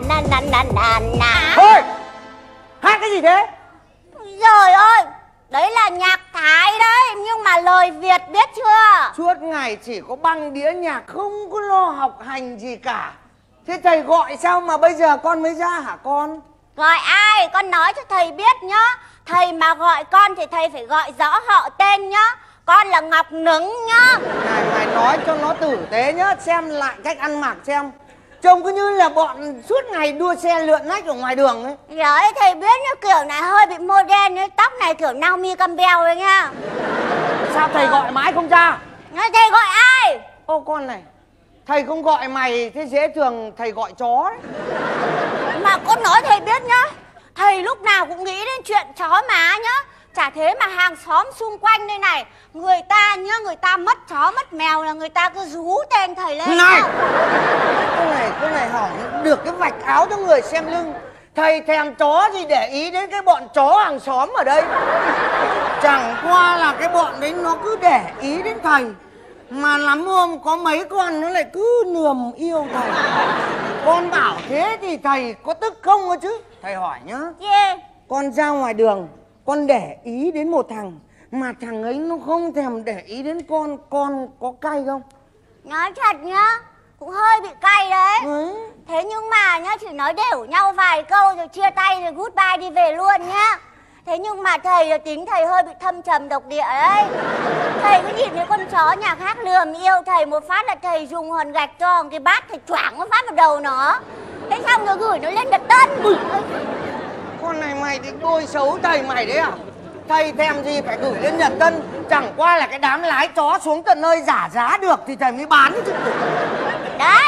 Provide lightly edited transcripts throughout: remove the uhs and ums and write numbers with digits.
Thôi, hát cái gì thế? Trời ơi, đấy là nhạc Thái đấy, nhưng mà lời Việt biết chưa? Suốt ngày chỉ có băng đĩa nhạc, không có lo học hành gì cả. Thế thầy gọi sao mà bây giờ con mới ra hả con? Gọi ai? Con nói cho thầy biết nhá. Thầy mà gọi con thì thầy phải gọi rõ họ tên nhá. Con là Ngọc Nứng nhá. Này, mày nói cho nó tử tế nhá. Xem lại cách ăn mặc xem. Trông cứ như là bọn suốt ngày đua xe lượn lách ở ngoài đường ấy. Đấy, thầy biết như kiểu này hơi bị modern ấy. Tóc này kiểu Naomi Campbell đấy nhá. Sao thầy gọi mãi không ra? Thầy gọi ai? Ô con này, thầy không gọi mày thế dễ thường thầy gọi chó đấy. Mà con nói thầy biết nhá. Thầy lúc nào cũng nghĩ đến chuyện chó má nhá. Chả thế mà hàng xóm xung quanh đây này, người ta nhá, người ta mất chó mất mèo là người ta cứ rú tên thầy lên. Này, cái này hỏi được cái vạch áo cho người xem lưng. Thầy thèm chó gì để ý đến cái bọn chó hàng xóm ở đây. Chẳng qua là cái bọn đấy nó cứ để ý đến thầy. Mà lắm hôm có mấy con nó lại cứ nườm yêu thầy. Con bảo thế thì thầy có tức không cơ chứ? Thầy hỏi nhá. Yeah. Con ra ngoài đường, con để ý đến một thằng mà thằng ấy nó không thèm để ý đến con có cay không? Nói thật nhá, cũng hơi bị cay đấy. Thế nhưng mà nhá, chỉ nói đều nhau vài câu rồi chia tay rồi goodbye đi về luôn nhá. Thế nhưng mà thầy tính thầy hơi bị thâm trầm độc địa đấy. Thầy cứ nhìn thấy con chó nhà khác lườm yêu thầy một phát là thầy dùng hòn gạch cho cái bát thầy choảng một phát vào đầu nó. Thế xong rồi gửi nó lên Nhật Tân. Con này mày thì đôi xấu thầy mày đấy à? Thầy thèm gì phải gửi lên Nhật Tân. Chẳng qua là cái đám lái chó xuống tận nơi giả giá được thì thầy mới bán chứ. Đấy.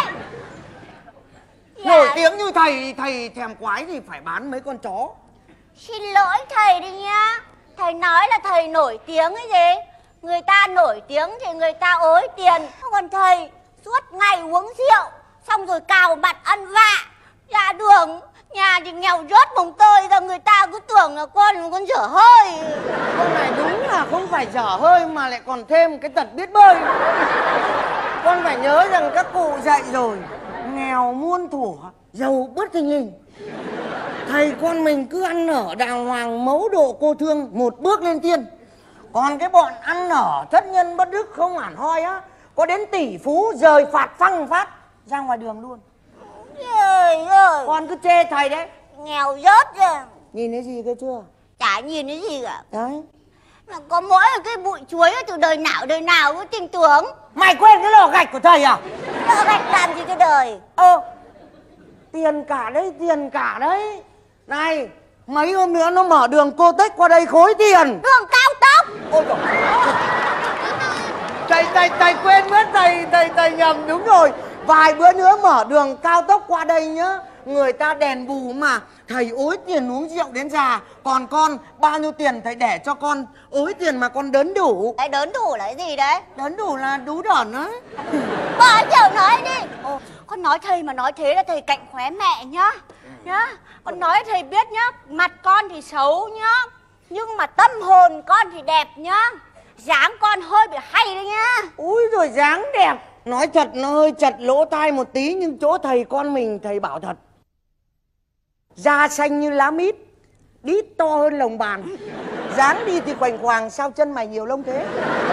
Nổi tiếng như thầy, thầy thèm quái gì phải bán mấy con chó. Xin lỗi thầy đi nhá. Thầy nói là thầy nổi tiếng cái gì? Người ta nổi tiếng thì người ta ối tiền. Còn thầy suốt ngày uống rượu, xong rồi cào mặt ăn vạ. Ra đường, nhà thì nghèo rớt mồng tơi ra, người ta cứ tưởng là con dở hơi. Con này đúng là không phải dở hơi mà lại còn thêm cái tật biết bơi. Con phải nhớ rằng các cụ dạy rồi, nghèo muôn thuở, giàu bất thình lình. Thầy con mình cứ ăn nở đàng hoàng mẫu độ cô thương, một bước lên tiên. Còn cái bọn ăn nở thất nhân bất đức không hẳn hoi á, có đến tỷ phú rời phạt phăng phát ra ngoài đường luôn. Trời ơi, Con cứ chê thầy đấy. nghèo rớt rồi. Nhìn thấy gì cơ chưa? Chả nhìn thấy gì cả. Đấy. Mà có mỗi cái bụi chuối từ đời nào cứ tin tưởng. Mày quên cái lò gạch của thầy à? Lò gạch làm gì cái đời? Tiền cả đấy, tiền cả đấy. Này, mấy hôm nữa nó mở đường Cô Tếch qua đây khối tiền. Đường cao tốc. Ôi trời. Thầy quên mất, thầy nhầm, đúng rồi. Vài bữa nữa mở đường cao tốc qua đây nhá. Người ta đền bù mà. Thầy ối tiền uống rượu đến già. Còn con, bao nhiêu tiền thầy để cho con ối tiền mà con đớn đủ. Cái đớn đủ là cái gì đấy? Đớn đủ là đú đởn đấy. Bỏ chịu nói đi. Con nói thầy mà nói thế là thầy cạnh khóe mẹ nhá. Nhá, con nói thầy biết nhá. Mặt con thì xấu nhá, nhưng mà tâm hồn con thì đẹp nhá. Dáng con hơi bị hay đấy nhá. Úi rồi dáng đẹp. Nói thật nó hơi chật lỗ tai một tí, nhưng chỗ thầy con mình thầy bảo thật. Da xanh như lá mít, đít to hơn lồng bàn. Dáng đi thì khoành khoàng, sao chân mày nhiều lông thế?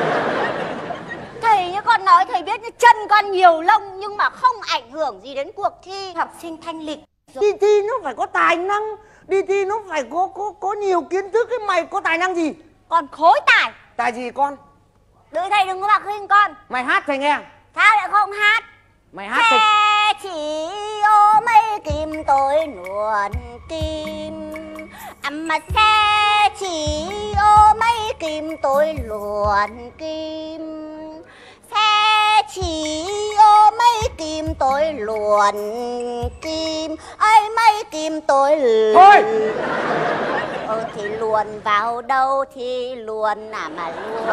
Thầy nhá, con nói thầy biết nhá, chân con nhiều lông nhưng mà không ảnh hưởng gì đến cuộc thi học sinh thanh lịch. Đi thi nó phải có tài năng, đi thi nó phải có nhiều kiến thức. Cái mày có tài năng gì? Con khối tài. Tài gì con? Thầy đừng có bạc khinh con. Mày hát thầy nghe. Sao lại không hát? Mày hát thầy. Xe chỉ ô mấy kim tôi luồn kim. Mà xe chỉ ô mấy kim tôi luồn kim. Xe chỉ ô mấy kim tôi luồn kim. Ấy mấy kim tôi luồn. Thôi. Thì luồn vào đâu thì luồn mà luồn.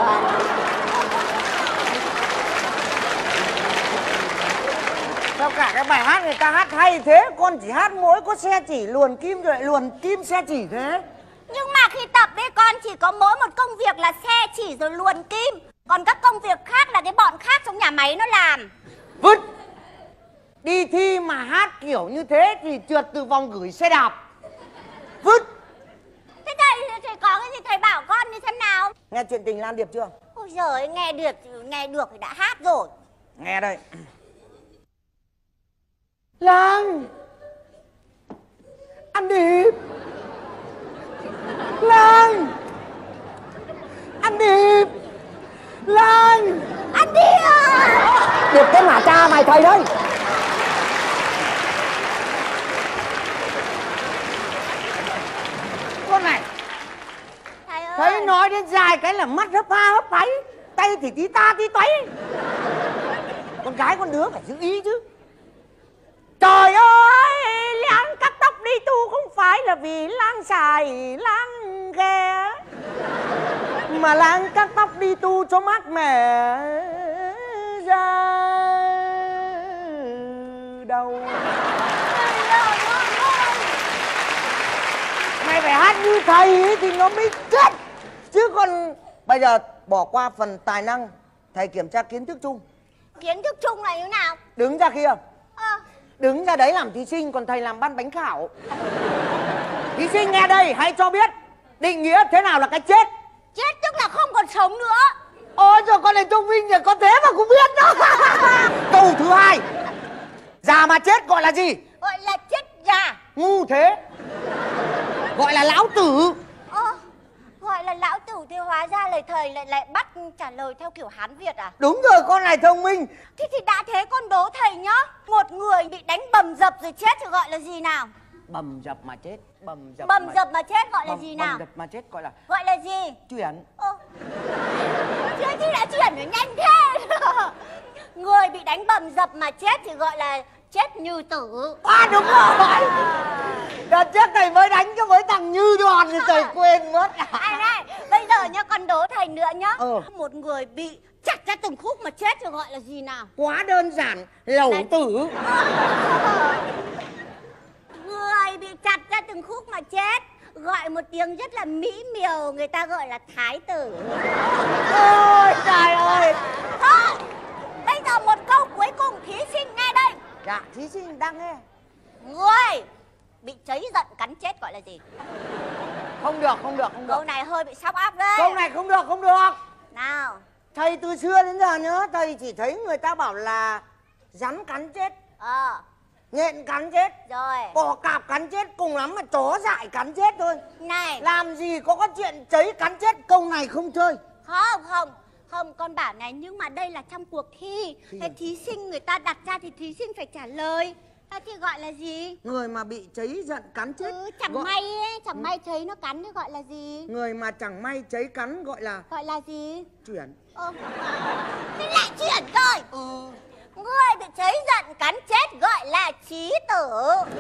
Sao cả cái bài hát người ta hát hay thế? Con chỉ hát mỗi có xe chỉ luồn kim rồi lại luồn kim xe chỉ thế. Nhưng mà khi tập ấy con chỉ có mỗi một công việc là xe chỉ rồi luồn kim. Còn các công việc khác là cái bọn khác trong nhà máy nó làm. Vứt. Đi thi mà hát kiểu như thế thì trượt từ vòng gửi xe đạp. Vứt. Thế thầy có cái gì thầy bảo con như thế nào? Nghe chuyện tình Lan Điệp chưa? Ôi giời ơi, nghe được thì đã hát rồi. Nghe đây. Lan, ăn Điệp. Lan, ăn Điệp. Lan, Ăn Điệp. Điệp cái mà cha mày thầy đấy. Con này, Thầy ơi. thấy nói đến dài cái là mắt hấp ha hấp háy, tay thì tí ta tí toáy. Con gái con đứa phải giữ ý chứ. Trời ơi, Lan cắt tóc đi tu không phải là vì Lan xài Lan ghe, mà Lan cắt tóc đi tu cho mát mẻ ra đầu. Mày phải hát như thầy ấy thì nó mới chết. Chứ còn bây giờ bỏ qua phần tài năng, thầy kiểm tra kiến thức chung. Kiến thức chung là như nào? Đứng ra kia. Đứng ra đấy làm thí sinh, còn thầy làm ban bánh khảo. Thí sinh nghe đây, hãy cho biết định nghĩa thế nào là cái chết. Chết tức là không còn sống nữa. Ôi trời, con này thông minh nhỉ, con thế mà cũng biết đó. Câu thứ hai, già mà chết gọi là gì? Gọi là chết già. Ngu thế. Gọi là lão tử. Gọi là lão tử thì hóa ra lời thầy lại bắt trả lời theo kiểu Hán Việt à? Đúng rồi, con này thông minh. Thế thì đã thế con đố thầy nhá. Một người bị đánh bầm dập rồi chết thì gọi là gì nào? Bầm dập mà chết. Bầm dập mà chết gọi là gì nào? Bầm dập mà chết gọi là Gọi là gì? chuyển. Chưa chi đã chuyển nó nhanh thế. Người bị đánh bầm dập mà chết thì gọi là chết như tử. Đúng rồi. Đợt trước thầy mới đánh cho với thằng Như Đoàn thì thầy quên mất. Này, bây giờ nhá, con đố thầy nữa nhá. Một người bị chặt ra từng khúc mà chết thì gọi là gì nào? Quá đơn giản, lẩu tử. Người bị chặt ra từng khúc mà chết gọi một tiếng rất là mỹ miều, người ta gọi là thái tử. Ôi trời ơi. Thôi, bây giờ một câu cuối cùng thí sinh nghe đây. Dạ, thí sinh đang nghe. Người bị cháy giận cắn chết gọi là gì? Không được. Câu này hơi bị sóc óc đấy. Câu này không được. Nào. Thầy từ xưa đến giờ nhớ, thầy chỉ thấy người ta bảo là rắn cắn chết, nhện cắn chết, Rồi. bò cạp cắn chết, cùng lắm mà chó dại cắn chết thôi. Này. Làm gì có chuyện cháy cắn chết, câu này không chơi. Không, con bảo này, nhưng mà đây là trong cuộc thi. Cái thí sinh người ta đặt ra thì thí sinh phải trả lời. Thì gọi là gì? Người mà bị cháy giận cắn chết. Chẳng may ấy, chẳng may cháy nó cắn thì gọi là gì? Người mà chẳng may cháy cắn gọi là gì? chuyển. Thế lại chuyển rồi. Người bị cháy giận cắn chết gọi là chí tử.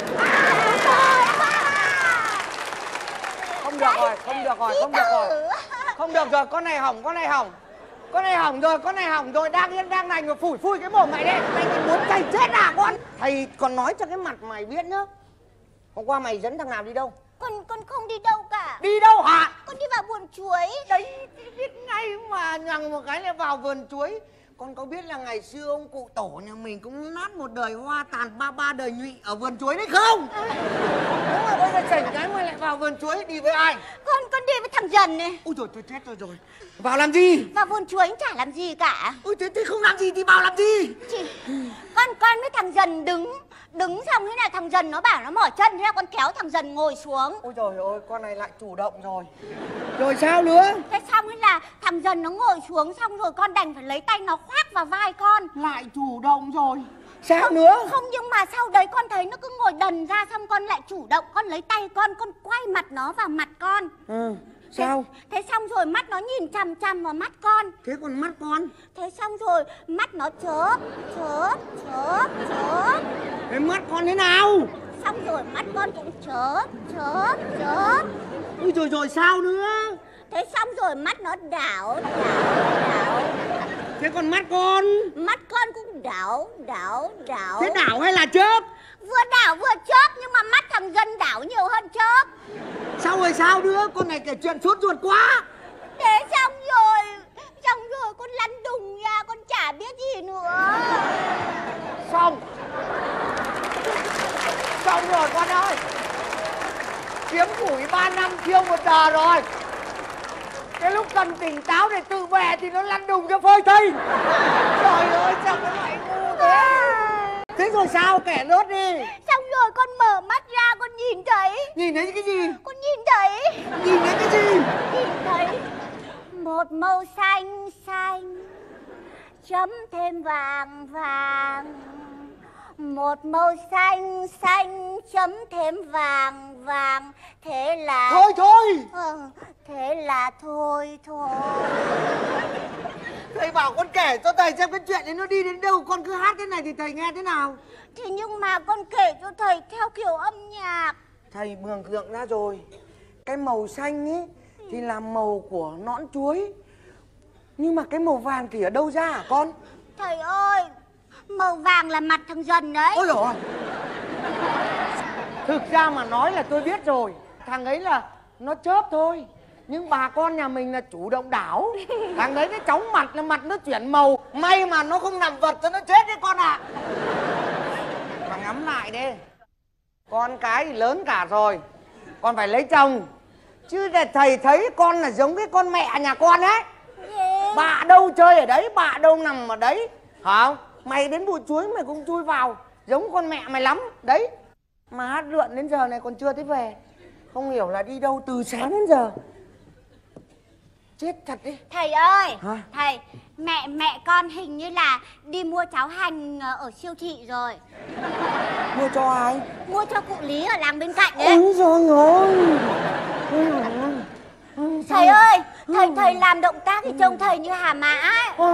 Không được rồi. Không được rồi, con này hỏng rồi, đang lành mà phủi cái mồm mày đấy. Mày thì muốn thầy chết à con? Thầy còn nói cho cái mặt mày biết nhá. Hôm qua mày dẫn thằng nào đi đâu? Con không đi đâu cả. Đi đâu hả? Con đi vào vườn chuối. Đấy, biết ngay mà, nhằng một cái là vào vườn chuối. Con có biết là ngày xưa ông cụ tổ nhà mình cũng nát một đời hoa tàn ba đời nhụy ở vườn chuối đấy không? Đúng rồi, bây giờ chảnh cái mày lại vào vườn chuối, đi với ai? Con đi với thằng Dần này. Ôi trời, tôi chết rồi. Vào làm gì? Vào vườn chuối chả làm gì cả. Ôi thế không làm gì thì vào làm gì? Con với thằng Dần đứng xong thế này, thằng Dần nó bảo nó mở chân, thế là con kéo thằng Dần ngồi xuống. Ôi trời ơi, con này lại chủ động rồi. Rồi sao nữa? Thế xong thế là thằng Dần nó ngồi xuống, xong rồi con đành phải lấy tay nó khoác vào vai con. Lại chủ động rồi. Sao nữa? Không, nhưng mà sau đấy con thấy nó cứ ngồi đần ra, xong con lại chủ động, con lấy tay con quay mặt nó vào mặt con. Sao? Thế xong rồi mắt nó nhìn chằm chằm vào mắt con. Thế còn mắt con? Thế xong rồi mắt nó chớp. Thế mắt con thế nào? Xong rồi mắt con cũng chớp. Ui trời rồi, sao nữa? Thế xong rồi mắt nó đảo. Thế còn mắt con? Mắt con cũng đảo. Thế đảo hay là chớp? Vừa đảo vừa chớp, nhưng mà mắt thằng Dân đảo nhiều hơn chớp. Sao rồi sao nữa? Con này kể chuyện sốt ruột quá. Thế xong rồi con lăn đùng ra, con chả biết gì nữa. Xong. Xong rồi con ơi. Kiếm củi 3 năm thiêu 1 giờ rồi. Cái lúc cần tỉnh táo để tự về thì nó lăn đùng cho phơi thây. Trời ơi, sao cái loại ngu thế. Thế rồi sao, kể nốt đi. Xong rồi con mở mắt ra con nhìn thấy. Nhìn thấy cái gì? Con nhìn thấy. Nhìn thấy cái gì? Nhìn thấy một màu xanh xanh chấm thêm vàng vàng. Một màu xanh xanh chấm thêm vàng vàng. Thế là Thôi thế là thôi. Thầy bảo con kể cho thầy xem cái chuyện ấy nó đi đến đâu. Con cứ hát thế này thì thầy nghe thế nào? Thế nhưng mà con kể cho thầy theo kiểu âm nhạc. Thầy mường tượng ra rồi. Cái màu xanh ấy thì là màu của nõn chuối. Nhưng mà cái màu vàng thì ở đâu ra hả con? Thầy ơi, màu vàng là mặt thằng Dần đấy. Ôi dồi ôi. Thực ra mà nói là tôi biết rồi. Thằng ấy là nó chớp thôi. Nhưng bà con nhà mình là chủ động đảo. Thằng đấy nó chóng mặt là mặt nó chuyển màu. May mà nó không nằm vật cho nó chết đấy con ạ. Mà ngắm lại đi. Con cái thì lớn cả rồi. Con phải lấy chồng. Chứ để thầy thấy con là giống cái con mẹ nhà con ấy. Bà đâu chơi ở đấy, bà đâu nằm ở đấy. Hả không? Mày đến bụi chuối mày cũng chui vào. Giống con mẹ mày lắm. Đấy. Mà hát lượn đến giờ này còn chưa thấy về. Không hiểu là đi đâu từ sáng đến giờ. Chết thật đi. Thầy ơi. Hả? Thầy, mẹ con hình như là đi mua cháo hành ở siêu thị rồi. Mua cho ai? Mua cho cụ Lý ở làng bên cạnh ấy. Ôi giời ơi. Thầy ơi, thầy làm động tác thì trông thầy như Hà Mã ấy.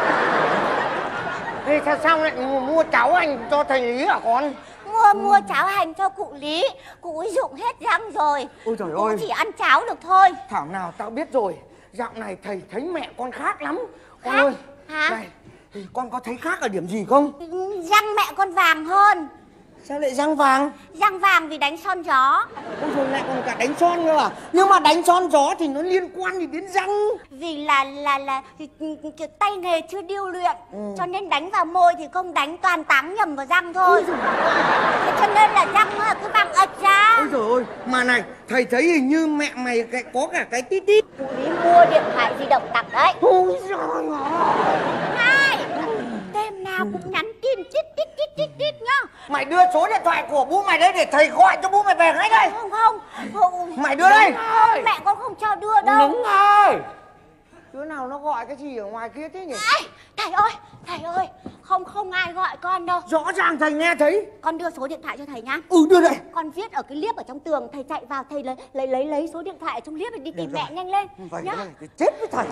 Thế sao lại mua cháo hành cho thầy Lý hả con? Mua cháo hành cho cụ Lý. Cụ ấy rụng hết răng rồi. Ôi trời cụ ơi. chỉ ăn cháo được thôi. Thảo nào tao biết rồi. Dạo này thầy thấy mẹ con khác lắm. Con Khác? ơi. Hả? Này, thì con có thấy khác ở điểm gì không? Răng mẹ con vàng hơn. Sao lại răng vàng? Răng vàng vì đánh son gió. Ôi rồi lại còn cả đánh son nữa à? Nhưng mà đánh son gió thì nó liên quan gì đến răng? Vì là tay nghề chưa điêu luyện. Cho nên đánh vào môi thì không đánh, toàn táng nhầm vào răng thôi. Thế cho nên là răng nó cứ vàng ật ra. Ôi trời ơi. Mà này, thầy thấy hình như mẹ mày có cả cái tít tít. Cụ Lý mua điện thoại di động tặng đấy. Ôi trời ơi. Hai, đêm nào cũng nhắn tin tít nhá. Mày đưa số điện thoại của bố mày đấy để thầy gọi cho bố mày về ngay đây. Không. Mày đưa đây. Mẹ con không cho đưa đâu. Đúng rồi. Đứa nào nó gọi cái gì ở ngoài kia thế nhỉ? Thầy ơi, không ai gọi con đâu. Rõ ràng thầy nghe thấy. Con đưa số điện thoại cho thầy nhá. Đưa đây. Con viết ở cái liếp ở trong tường, thầy chạy vào thầy lấy số điện thoại ở trong liếp để đi tìm mẹ nhanh lên. Vậy nhá. thì chết với thầy.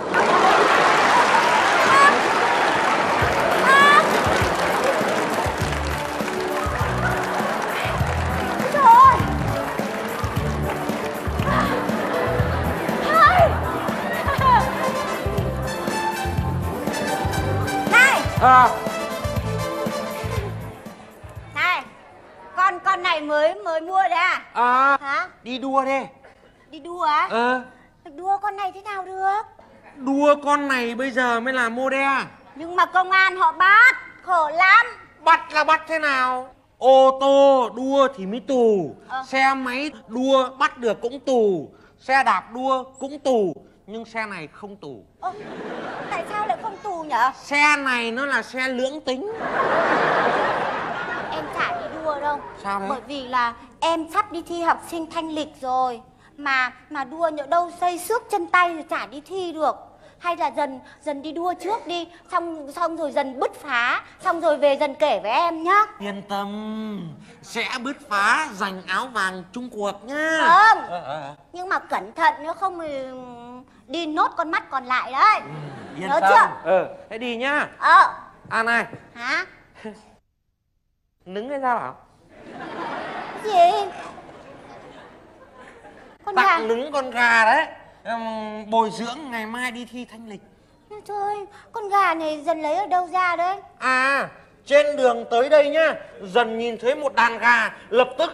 Này, con này mới mua đấy à? Hả? Đi đua đi. Đi đua á? Đua con này thế nào được? Đua con này bây giờ mới là model. Nhưng mà công an họ bắt, khổ lắm. Bắt là bắt thế nào? Ô tô đua thì mới tù. Xe máy đua bắt được cũng tù. Xe đạp đua cũng tù. Nhưng xe này không tù. Tại sao lại không tù nhở? Xe này nó là xe lưỡng tính. Em chả đi đua đâu. Sao thế? Bởi vì là em sắp đi thi học sinh thanh lịch rồi. Mà đua nhỡ đâu xây xước chân tay rồi chả đi thi được. Hay là dần đi đua trước đi. Xong rồi dần bứt phá. Xong rồi về dần kể với em nhá. Yên tâm. Sẽ bứt phá giành áo vàng chung cuộc nhá. Không. Nhưng mà cẩn thận nữa không thì đi nốt con mắt còn lại đấy. Yên Nhớ tâm. chưa? Thế đi nhá. An này. Hả? Nứng hay sao bảo? Gì? Con gà. Tặng nứng con gà đấy. Bồi dưỡng ngày mai đi thi thanh lịch. Thôi, con gà này dần lấy ở đâu ra đấy? Trên đường tới đây nhá, dần nhìn thấy một đàn gà, lập tức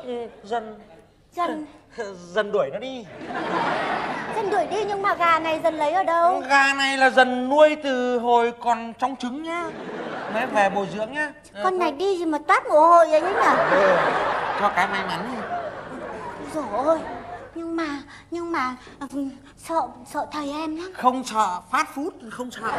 dần đuổi nó đi. Dần đuổi đi nhưng mà gà này dần lấy ở đâu? Gà này là dần nuôi từ hồi còn trong trứng nhá. Mới về bồi dưỡng nhá. Con này đi gì mà toát mồ hôi vậy nhỉ? Cho cái may mắn. Rồi ôi, nhưng mà sợ thầy em lắm. Không sợ, fast food không sợ.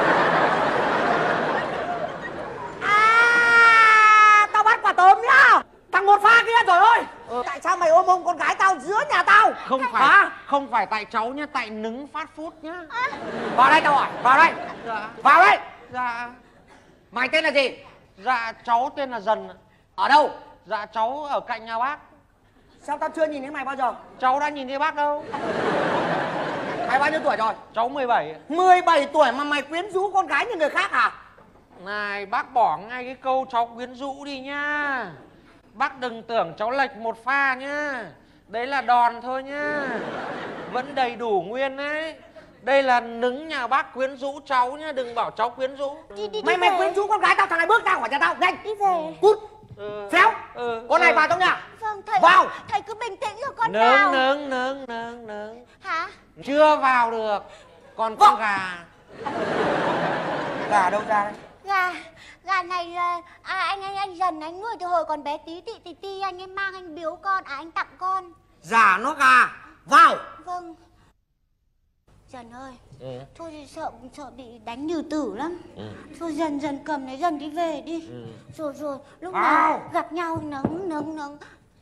Tao bắt quả tôm nhá. Thằng một pha kia rồi ơi. Tại sao mày ôm con gái tao giữa nhà tao? Không phải tại cháu nhá, tại nứng fast food nhá. Vào đây tao hỏi, vào đây. Dạ. Vào đây. Dạ. Mày tên là gì? Dạ cháu tên là Dần. Ở đâu? Dạ cháu ở cạnh nhà bác. Sao tao chưa nhìn thấy mày bao giờ? Cháu đã nhìn thấy bác đâu. Mày bao nhiêu tuổi rồi? Cháu 17. 17 tuổi mà mày quyến rũ con gái như người khác hả? Này bác bỏ ngay cái câu cháu quyến rũ đi nhá. Bác đừng tưởng cháu lệch một pha nhá. Đấy là đòn thôi nhá. Vẫn đầy đủ nguyên đấy. Đây là nứng nhà bác quyến rũ cháu nhá. Đừng bảo cháu quyến rũ. Mày quyến rũ con gái tao, thằng này bước ra khỏi nhà tao, nhanh. Đi về. Cút. Xéo. Con này vào trong nhà. Vâng thầy. Vào. Thầy cứ bình tĩnh cho con vào. Nứng. Hả? Chưa vào được. Còn con gà. Gà đâu ra đây? Gà này là anh Dần anh nuôi từ hồi còn bé tí anh ấy mang anh biếu con, anh tặng con. Giả nó gà. Vào. Vâng. Dần ơi. Thôi thì sợ bị đánh nhừ tử lắm. Thôi dần cầm lấy Dần đi về đi. Rồi lúc nào gặp nhau nấng.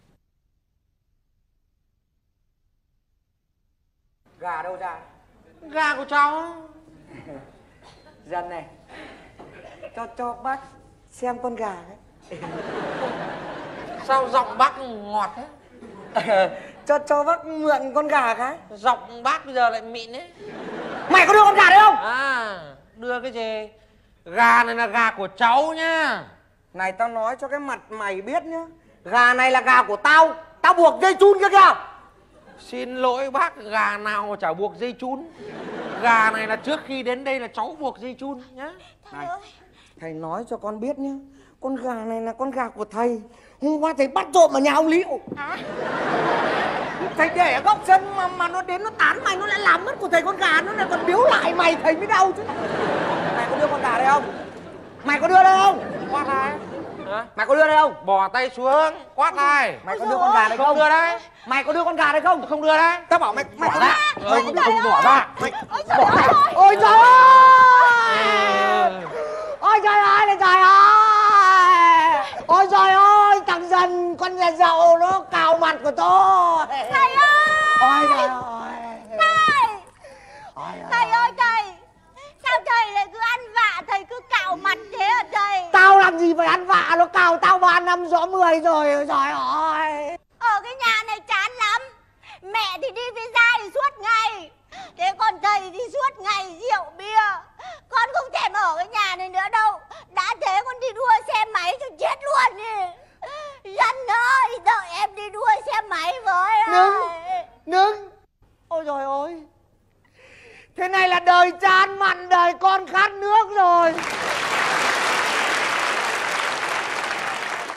Gà đâu ra? Gà của cháu. Dần này, cho bác xem con gà đấy. Sao giọng bác ngọt thế? Cho bác mượn con gà cái. Giọng bác bây giờ lại mịn đấy. Mày có đưa con gà đấy không? Đưa cái gì? Gà này là gà của cháu nhá. Này tao nói cho cái mặt mày biết nhá. Gà này là gà của tao. Tao buộc dây chun kia kìa. Xin lỗi bác, gà nào mà chả buộc dây chun. Gà này là trước khi đến đây là cháu buộc dây chun nhá. Thầy ơi. Thầy nói cho con biết nhá. Con gà này là con gà của thầy. Hôm qua thầy bắt trộm ở nhà ông Liễu. Thầy để ở góc sân mà nó đến nó tán mày, nó lại làm mất của thầy con gà. Nó lại còn biếu lại mày, thầy mới đau chứ. Mày có đưa con gà đây không? Mày có đưa đây không? Quát ai? Mày có đưa đây không? Bỏ tay xuống, quát ai? Mày có đưa con gà đây không? Không đưa đấy. Mày có đưa con gà đây không? Không đưa đấy. Tao bảo mày Bỏ ra. Không bỏ ra. Ôi trời ơi! Ôi trời ơi là trời ơi! Ôi trời ơi! Thằng Dần, con nhà giàu nó cào mặt của tôi! Thầy ơi! Ôi trời ơi! Thầy ơi thầy! Sao thầy lại cứ ăn vạ, thầy cứ cạo mặt thế hả thầy? Tao làm gì phải ăn vạ, nó cào tao 3 năm rõ 10 rồi, trời ơi! Ở cái nhà này chán lắm. Mẹ thì đi với gia thì suốt ngày. Thế còn thầy thì suốt ngày rượu bia. Con không thèm ở cái nhà này nữa đâu. Đã thế con đi đua xe máy cho chết luôn đi. Dần ơi, đợi em đi đua xe máy với. Ngưng! Ôi trời ơi! Thế này là đời chán mặn, đời con khát nước rồi.